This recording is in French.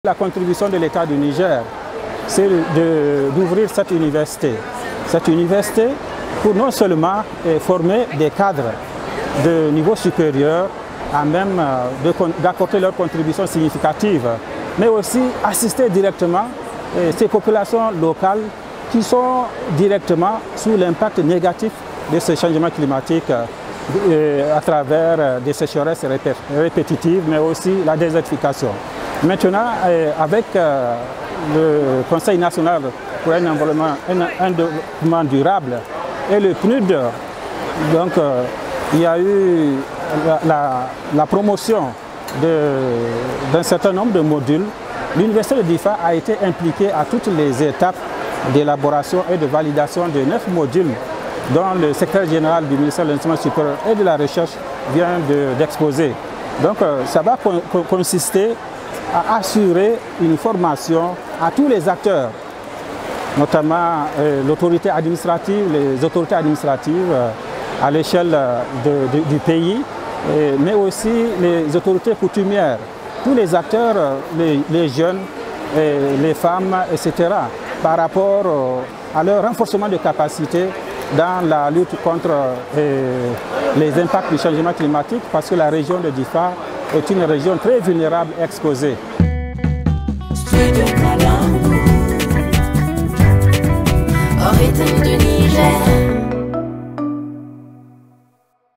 La contribution de l'État du Niger, c'est d'ouvrir cette université. Cette université pour non seulement former des cadres de niveau supérieur à même d'apporter leur contribution significative, mais aussi assister directement ces populations locales qui sont directement sous l'impact négatif de ce changement climatique à travers des sécheresses répétitives, mais aussi la désertification. Maintenant, avec le Conseil national pour un développement durable et le PNUD, donc, il y a eu la promotion d'un certain nombre de modules. L'Université de Difa a été impliquée à toutes les étapes d'élaboration et de validation de 9 modules dont le secrétaire général du ministère de l'Enseignement supérieur et de la Recherche vient d'exposer. Donc ça va consister à assurer une formation à tous les acteurs, notamment l'autorité administrative, les autorités administratives à l'échelle du pays, mais aussi les autorités coutumières, tous les acteurs, les jeunes, les femmes, etc., par rapport à leur renforcement de capacité dans la lutte contre les impacts du changement climatique, parce que la région de Difa est une région très vulnérable et exposée. Au rythme du Niger.